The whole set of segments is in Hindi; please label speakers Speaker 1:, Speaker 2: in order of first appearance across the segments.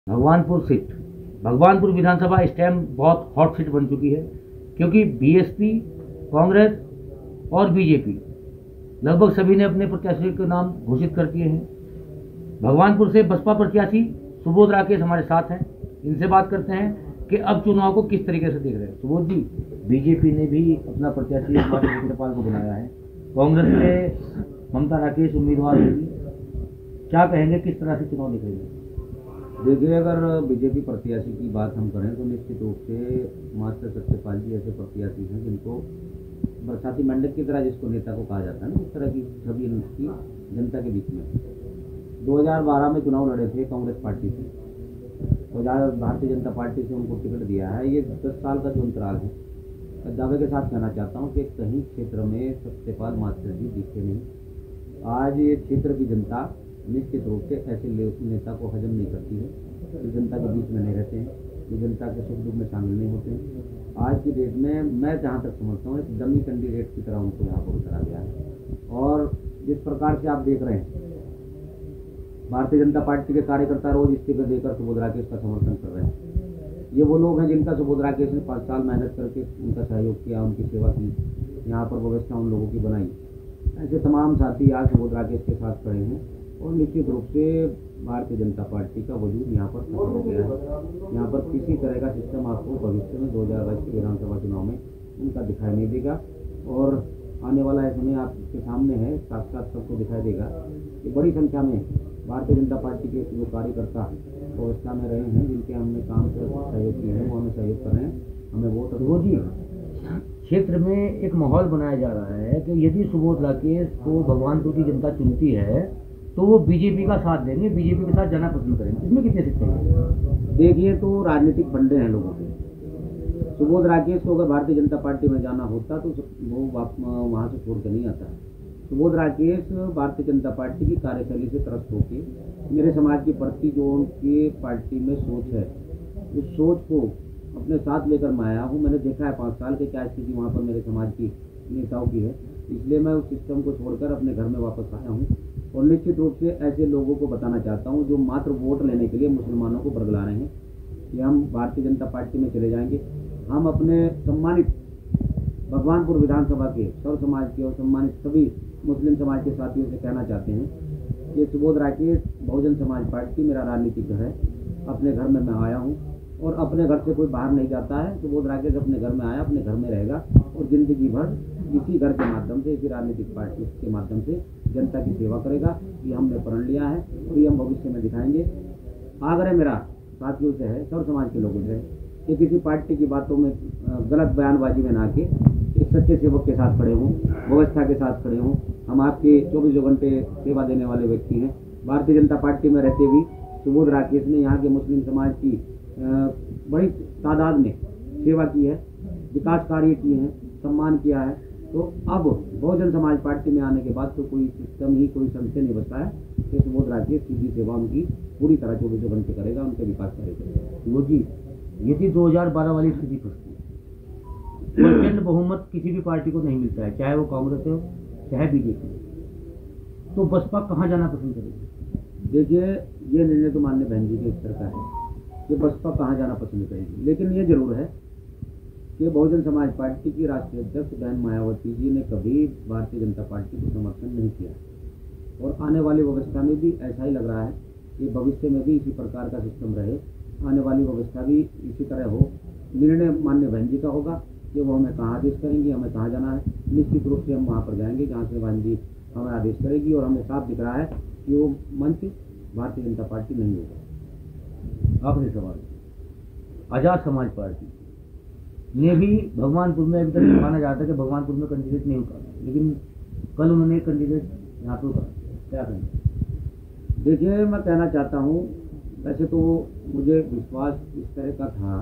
Speaker 1: भगवानपुर सीट, भगवानपुर विधानसभा इस टाइम बहुत हॉट सीट बन चुकी है, क्योंकि बीएसपी, कांग्रेस और बीजेपी लगभग सभी ने अपने प्रत्याशी के नाम घोषित कर दिए हैं। भगवानपुर से बसपा प्रत्याशी सुबोध राकेश हमारे साथ हैं, इनसे बात करते हैं कि अब चुनाव को किस तरीके से देख रहे हैं। सुबोध जी, बीजेपी ने भी अपना प्रत्याशी सत्यपाल को बनाया है, कांग्रेस से ममता राकेश उम्मीदवार होगी, क्या कहेंगे, किस तरह से चुनाव निकलेंगे?
Speaker 2: देखिए, अगर बीजेपी प्रत्याशी की बात हम करें तो निश्चित रूप से मास्टर सत्यपाल जी ऐसे प्रत्याशी हैं जिनको बरसाती मंडप की तरह, जिसको नेता को कहा जाता है ना, इस तरह की छवि उनकी जनता के बीच में। 2012 में चुनाव लड़े थे कांग्रेस पार्टी से, तो भारतीय जनता पार्टी से उनको टिकट दिया है। ये 10 साल का जो अंतराल है, मैं दावे के साथ कहना चाहता हूँ कि कहीं क्षेत्र में सत्यपाल मास्टर जी दिखे नहीं। आज ये क्षेत्र की जनता निश्चित रूप से ऐसे नेता को हजम नहीं करती है, जो जनता के बीच में नहीं रहते हैं, जो जनता के सुख दुख में शामिल नहीं होते हैं। आज की डेट में मैं जहाँ तक समझता हूँ एक डमी कैंडिडेट की तरह उनको यहाँ पर उतारा गया है। और जिस प्रकार से आप देख रहे हैं, भारतीय जनता पार्टी के कार्यकर्ता रोज इस्तीफे देकर सुबोध राकेश का समर्थन कर रहे हैं। ये वो लोग हैं जिनका सुबोध राकेश ने 5 साल मेहनत करके उनका सहयोग किया, उनकी सेवा की, यहाँ पर व्यवस्था उन लोगों की बनाई। ऐसे तमाम साथी आज सुबोध राकेश के साथ खड़े हैं और निश्चित रूप से भारतीय जनता पार्टी का वजूद यहाँ पर खत्म हो गया है। यहाँ पर किसी तरह का सिस्टम आपको भविष्य में 2022 के विधानसभा चुनाव में उनका दिखाई नहीं देगा। और आने वाला समय आपके सामने है, साक्षात सबको दिखाई देगा कि बड़ी संख्या में भारतीय जनता पार्टी के जो कार्यकर्ता व्यवस्था में रहे हैं, जिनके हमने काम से सहयोग किए हैं, वो हमें सहयोग कर रहे हैं, हमें वोट।
Speaker 1: सुबोध जी, क्षेत्र में एक माहौल बनाया जा रहा है कि यदि सुबोध राकेश को भगवानपुर की जनता चुनती है तो वो बीजेपी का साथ देंगे, बीजेपी के साथ जाना पसंद करेंगे, इसमें कितने सच्चाई है?
Speaker 2: देखिए, तो राजनीतिक फंडे हैं लोगों के। सुबोध राकेश को अगर भारतीय जनता पार्टी में जाना होता तो वो वहाँ से छोड़ के नहीं आता। सुबोध राकेश भारतीय जनता पार्टी की कार्यशैली से त्रस्त होकर मेरे समाज के प्रति जो उनके पार्टी में सोच है, उस सोच को अपने साथ लेकर मैं आया हूँ। मैंने देखा है 5 साल के क्या स्थिति वहाँ पर मेरे समाज की नेताओं की है, इसलिए मैं उस सिस्टम को छोड़कर अपने घर में वापस आया हूँ। और निश्चित रूप से ऐसे लोगों को बताना चाहता हूँ जो मात्र वोट लेने के लिए मुसलमानों को बरगला रहे हैं कि हम भारतीय जनता पार्टी में चले जाएंगे। हम अपने सम्मानित भगवानपुर विधानसभा के सर्व समाज के और सम्मानित सभी मुस्लिम समाज के साथियों से कहना चाहते हैं कि सुबोध राकेश बहुजन समाज पार्टी मेरा राजनीतिक घर है। अपने घर में मैं आया हूँ और अपने घर से कोई बाहर नहीं जाता है। सुबोध राकेश अपने घर में आया, अपने घर में रहेगा और जिंदगी भर इसी घर के माध्यम से, इसी राजनीतिक पार्टी के माध्यम से जनता की सेवा करेगा। ये हमने प्रण लिया है और ये हम भविष्य में दिखाएंगे। आग्रह मेरा साथियों से है, सर्व समाज के लोगों से, कि किसी पार्टी की बातों में गलत बयानबाजी में ना आके एक सच्चे सेवक के साथ खड़े हों, व्यवस्था के साथ खड़े हों। हम आपके 24 घंटे सेवा देने वाले व्यक्ति हैं। भारतीय जनता पार्टी में रहते हुए सुबोध राकेश ने यहाँ के मुस्लिम समाज की बड़ी तादाद में सेवा की है, विकास कार्य किए हैं, सम्मान किया है। तो अब बहुजन समाज पार्टी में आने के बाद तो कोई सिस्टम ही, कोई संशय नहीं बचता है कि सुबोध राकेश सीधी सेवा उनकी पूरी तरह 24 घंटे करेगा, उनके विकास कार्य करेगा।
Speaker 1: सुबोध जी, यदि 2012 वाली स्थिति फंसती, प्रचंड बहुमत किसी भी पार्टी को नहीं मिलता है, चाहे वो कांग्रेस हो चाहे बीजेपी, तो बसपा कहाँ जाना पसंद करेगी?
Speaker 2: देखिए, ये निर्णय तो माननीय बहन जी के स्तर का है कि बसपा कहाँ जाना पसंद करेगी। लेकिन ये जरूर है कि बहुजन समाज पार्टी की राष्ट्रीय अध्यक्ष बहन मायावती जी ने कभी भारतीय जनता पार्टी को समर्थन नहीं किया और आने वाली व्यवस्था में भी ऐसा ही लग रहा है कि भविष्य में भी इसी प्रकार का सिस्टम रहे, आने वाली व्यवस्था भी इसी तरह हो। निर्णय माननीय बहन जी का होगा कि वो हमें कहाँ आदेश करेंगी, हमें कहाँ जाना है। निश्चित रूप से हम वहाँ पर जाएंगे जहाँ से बहन जी हमें आदेश करेगी और हमें साफ दिख रहा है कि वो मंच भारतीय जनता पार्टी नहीं होगा।
Speaker 1: आखिरी सवाल, आजाद समाज पार्टी ने भी भगवानपुर में अभी तक माना जाता है कि भगवानपुर में कैंडिडेट नहीं उतारा, लेकिन कल उन्होंने कैंडिडेट यहाँ पर उतारा, क्या करेंगे?
Speaker 2: देखिए, मैं कहना चाहता हूँ, वैसे तो मुझे विश्वास इस तरह का था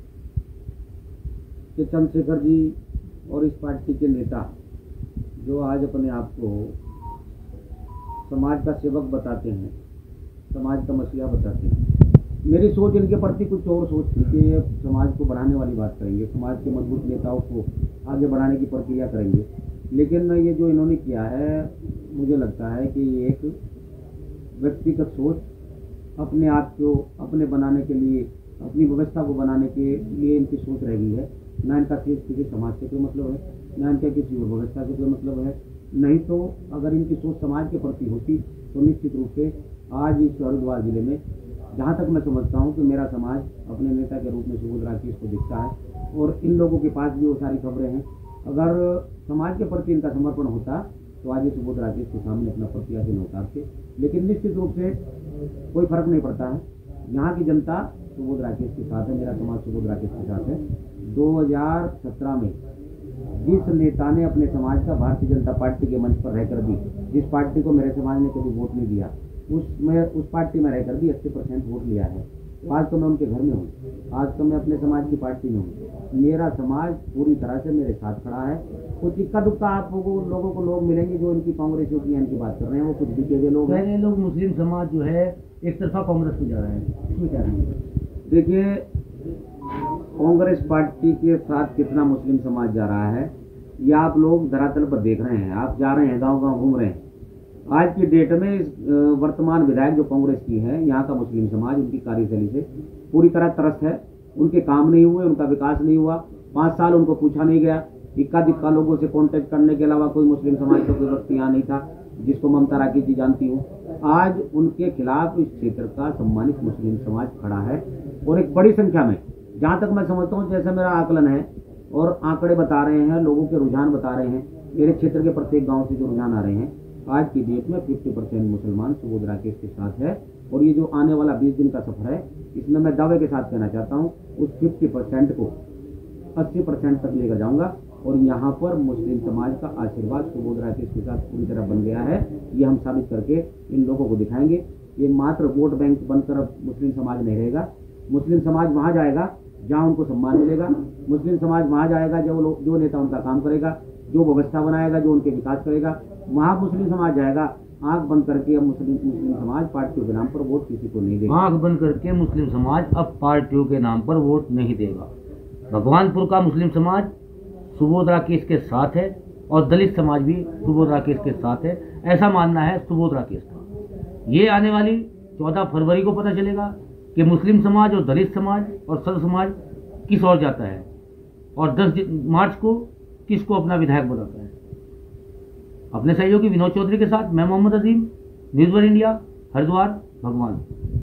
Speaker 2: कि चंद्रशेखर जी और इस पार्टी के नेता जो आज अपने आप को समाज का सेवक बताते हैं, समाज का मसीहा बताते हैं, मेरी सोच इनके प्रति कुछ और सोच थी कि समाज को बढ़ाने वाली बात करेंगे, समाज के मजबूत नेताओं को आगे बढ़ाने की प्रक्रिया करेंगे। लेकिन ये जो इन्होंने किया है, मुझे लगता है कि ये एक व्यक्तिगत सोच, अपने आप को अपने बनाने के लिए, अपनी व्यवस्था को बनाने के लिए इनकी सोच रह गई है। ना इनका किसी समाज से कोई मतलब है, ना इनका किसी और व्यवस्था से कोई मतलब है। नहीं तो अगर इनकी सोच समाज के प्रति होती तो निश्चित रूप से आज इस हरिद्वार जिले में, जहाँ तक मैं समझता हूँ कि मेरा समाज अपने नेता के रूप में सुबोध राकेश को दिखता है और इन लोगों के पास भी वो सारी खबरें हैं। अगर समाज के प्रति इनका समर्पण होता तो आज ये सुबोध राकेश के सामने अपना प्रत्याशी न उतारते। लेकिन निश्चित रूप से कोई फर्क नहीं पड़ता है, यहाँ की जनता सुबोध राकेश के साथ है, मेरा समाज सुबोध राकेश के साथ है। 2017 में जिस नेता ने अपने समाज का भारतीय जनता पार्टी के मंच पर रहकर भी, जिस पार्टी को मेरे समाज ने कभी वोट नहीं दिया, उस पार्टी में रहकर भी 80% वोट लिया है। आज तो मैं उनके घर में हूँ, आज तो मैं अपने समाज की पार्टी में हूँ। मेरा समाज पूरी तरह से मेरे साथ खड़ा है। कुछ इक्का दुक्का आप लोगों को लोग मिलेंगे जो इनकी कांग्रेसियों की इनकी बात कर रहे हैं, वो कुछ दिखे हुए लोग हैं।
Speaker 1: लोग मुस्लिम समाज जो है एक तरफा कांग्रेस में जा रहे हैं, इसमें क्या नहीं है?
Speaker 2: देखिए, कांग्रेस पार्टी के साथ कितना मुस्लिम समाज जा रहा है ये आप लोग धरातल पर देख रहे हैं। आप जा रहे हैं, गांव-गांव घूम रहे हैं। आज की डेट में वर्तमान विधायक जो कांग्रेस की है, यहाँ का मुस्लिम समाज उनकी कार्यशैली से पूरी तरह त्रस्त है। उनके काम नहीं हुए, उनका विकास नहीं हुआ, 5 साल उनको पूछा नहीं गया। इक्का दिक्का लोगों से कांटेक्ट करने के अलावा कोई मुस्लिम समाज का कोई व्यक्ति यहाँ नहीं था जिसको ममता राकेश जी जानती हूँ। आज उनके खिलाफ इस क्षेत्र का सम्मानित मुस्लिम समाज खड़ा है और एक बड़ी संख्या में, जहाँ तक मैं समझता हूँ, जैसे मेरा आकलन है और आंकड़े बता रहे हैं, लोगों के रुझान बता रहे हैं, मेरे क्षेत्र के प्रत्येक गाँव से जो रुझान आ रहे हैं, आज की डेट में 50% मुसलमान सुबोध राकेश के साथ है। और ये जो आने वाला 20 दिन का सफर है, इसमें मैं दावे के साथ कहना चाहता हूँ उस 50% को 80% तक लेकर जाऊंगा। और यहाँ पर मुस्लिम समाज का आशीर्वाद सुबोध राकेश के साथ पूरी तरह बन गया है, ये हम साबित करके इन लोगों को दिखाएंगे। ये मात्र वोट बैंक बनकर अब मुस्लिम समाज नहीं रहेगा। मुस्लिम समाज वहाँ जाएगा जहाँ उनको सम्मान मिलेगा। मुस्लिम समाज वहाँ जाएगा जो नेता उनका काम करेगा, जो व्यवस्था बनाएगा, जो उनके विकास करेगा, वहाँ मुस्लिम समाज जाएगा। आंख बंद करके अब मुस्लिम समाज पार्टियों के नाम पर वोट किसी को नहीं देगा।
Speaker 1: आंख बंद करके मुस्लिम समाज अब पार्टियों के नाम पर वोट नहीं देगा। भगवानपुर का मुस्लिम समाज सुबोध राकेश के साथ है और दलित समाज भी सुबोध राकेश के साथ है, ऐसा मानना है सुबोध राकेश का। ये आने वाली 14 फरवरी को पता चलेगा कि मुस्लिम समाज और दलित समाज और सर्व समाज किस ओर जाता है और 10 मार्च को किसको अपना विधायक बनाता है। अपने सहयोगी विनोद चौधरी के साथ मैं Mohammad Azeem, news one India, Haridwar, भगवान।